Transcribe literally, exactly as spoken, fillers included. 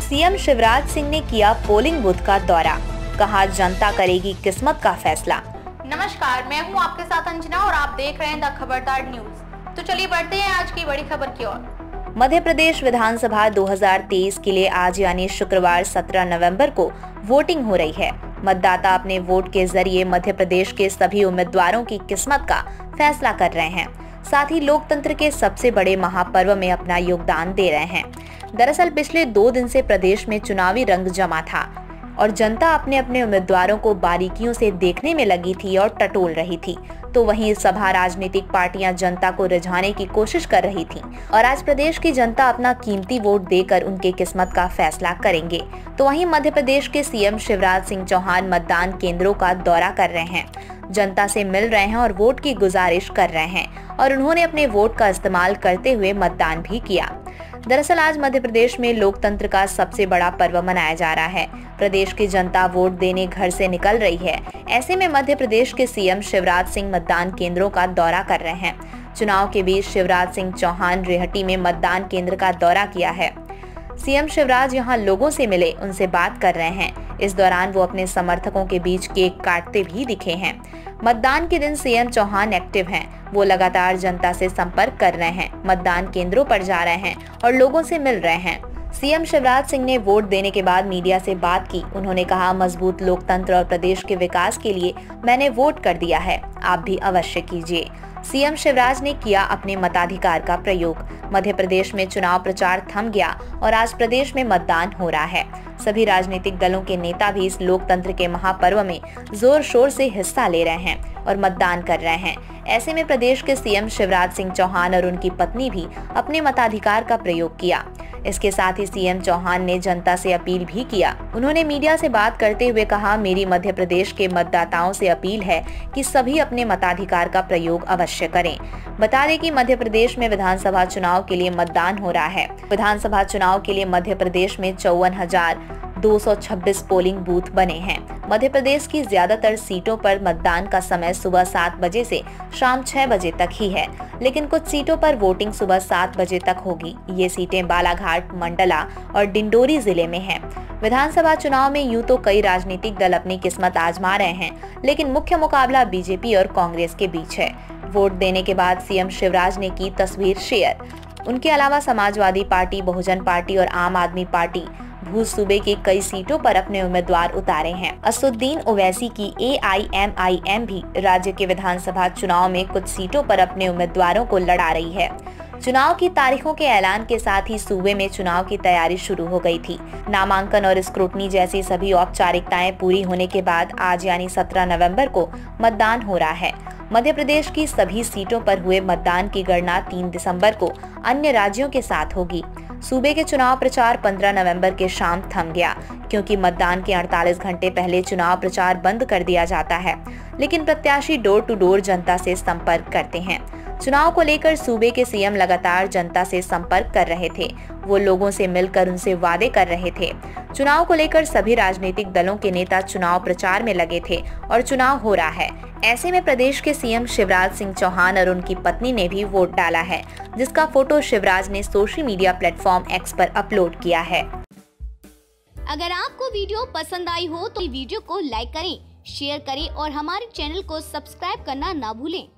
CM Shivraj Singh ने किया polling booth का दौरा, कहा जनता करेगी किस्मत का फैसला। नमस्कार, मैं हूं आपके साथ अंजना और आप देख रहे हैं द खबरदार न्यूज। तो चलिए बढ़ते हैं आज की बड़ी खबर की ओर। मध्य प्रदेश विधानसभा दो हज़ार तेईस के लिए आज यानी शुक्रवार सत्रह नवंबर को वोटिंग हो रही है। मतदाता अपने वोट के जरिए मध्य प्रदेश के सभी उम्मीदवारों की किस्मत का फैसला कर रहे हैं, साथ ही लोकतंत्र के सबसे बड़े महापर्व में अपना योगदान दे रहे हैं। दरअसल पिछले दो दिन से प्रदेश में चुनावी रंग जमा था और जनता अपने अपने उम्मीदवारों को बारीकियों से देखने में लगी थी और टटोल रही थी। तो वहीं सभा राजनीतिक पार्टियां जनता को रिझाने की कोशिश कर रही थीं और आज प्रदेश की जनता अपना कीमती वोट देकर उनके किस्मत का फैसला करेंगे। तो वहीं मध्य प्रदेश के सीएम शिवराज सिंह चौहान मतदान केंद्रों का दौरा कर रहे हैं, जनता से मिल रहे हैं और वोट की गुजारिश कर रहे हैं और उन्होंने अपने वोट का इस्तेमाल करते हुए मतदान भी किया। दरअसल आज मध्य प्रदेश में लोकतंत्र का सबसे बड़ा पर्व मनाया जा रहा है। प्रदेश की जनता वोट देने घर से निकल रही है। ऐसे में मध्य प्रदेश के सीएम शिवराज सिंह मतदान केंद्रों का दौरा कर रहे हैं। चुनाव के बीच शिवराज सिंह चौहान रेहटी में मतदान केंद्र का दौरा किया है। सीएम शिवराज यहां लोगों से मिले, उनसे बात कर रहे हैं। इस दौरान वो अपने समर्थकों के बीच केक काटते भी दिखे हैं। मतदान के दिन सीएम चौहान एक्टिव हैं। वो लगातार जनता से संपर्क कर रहे हैं, मतदान केंद्रों पर जा रहे हैं और लोगों से मिल रहे हैं। सीएम शिवराज सिंह ने वोट देने के बाद मीडिया से बात की। उन्होंने कहा, मजबूत लोकतंत्र और प्रदेश के विकास के लिए मैंने वोट कर दिया है, आप भी अवश्य कीजिए। सीएम शिवराज ने किया अपने मताधिकार का प्रयोग। मध्य प्रदेश में चुनाव प्रचार थम गया और आज प्रदेश में मतदान हो रहा है। सभी राजनीतिक दलों के नेता भी इस लोकतंत्र के महापर्व में जोर शोर से हिस्सा ले रहे हैं और मतदान कर रहे हैं। ऐसे में प्रदेश के सीएम शिवराज सिंह चौहान और उनकी पत्नी भी अपने मताधिकार का प्रयोग किया। इसके साथ ही सीएम चौहान ने जनता से अपील भी किया। उन्होंने मीडिया से बात करते हुए कहा, मेरी मध्य प्रदेश के मतदाताओं से अपील है कि सभी अपने मताधिकार का प्रयोग अवश्य करें। बता दें कि मध्य प्रदेश में विधानसभा चुनाव के लिए मतदान हो रहा है। विधानसभा चुनाव के लिए मध्य प्रदेश में चौवन हजार दो सौ छब्बीस पोलिंग बूथ बने हैं। मध्य प्रदेश की ज्यादातर सीटों पर मतदान का समय सुबह सात बजे से शाम छह बजे तक ही है, लेकिन कुछ सीटों पर वोटिंग सुबह सात बजे तक होगी। ये सीटें बालाघाट, मंडला और डिंडोरी जिले में हैं। विधानसभा चुनाव में यूं तो कई राजनीतिक दल अपनी किस्मत आजमा रहे हैं, लेकिन मुख्य मुकाबला बीजेपी और कांग्रेस के बीच है। वोट देने के बाद सीएम शिवराज ने की तस्वीर शेयर। उनके अलावा समाजवादी पार्टी, बहुजन पार्टी और आम आदमी पार्टी भूज सूबे की कई सीटों पर अपने उम्मीदवार उतारे हैं। असुद्दीन ओवैसी की ए आई एम आई एम भी राज्य के विधानसभा चुनाव में कुछ सीटों पर अपने उम्मीदवारों को लड़ा रही है। चुनाव की तारीखों के ऐलान के साथ ही सूबे में चुनाव की तैयारी शुरू हो गई थी। नामांकन और स्क्रूटनी जैसी सभी औपचारिकताएं पूरी होने के बाद आज यानी सत्रह नवंबर को मतदान हो रहा है। मध्य प्रदेश की सभी सीटों पर हुए मतदान की गणना तीन दिसंबर को अन्य राज्यों के साथ होगी। सूबे के चुनाव प्रचार पंद्रह नवंबर के शाम थम गया, क्योंकि मतदान के अड़तालीस घंटे पहले चुनाव प्रचार बंद कर दिया जाता है, लेकिन प्रत्याशी डोर टू डोर जनता से संपर्क करते हैं। चुनाव को लेकर सूबे के सीएम लगातार जनता से संपर्क कर रहे थे। वो लोगों से मिलकर उनसे वादे कर रहे थे। चुनाव को लेकर सभी राजनीतिक दलों के नेता चुनाव प्रचार में लगे थे और चुनाव हो रहा है। ऐसे में प्रदेश के सीएम शिवराज सिंह चौहान और उनकी पत्नी ने भी वोट डाला है, जिसका फोटो शिवराज ने सोशल मीडिया प्लेटफॉर्म एक्स पर अपलोड किया है। अगर आपको वीडियो पसंद आई हो तो वीडियो को लाइक करें, शेयर करें और हमारे चैनल को सब्सक्राइब करना ना भूलें।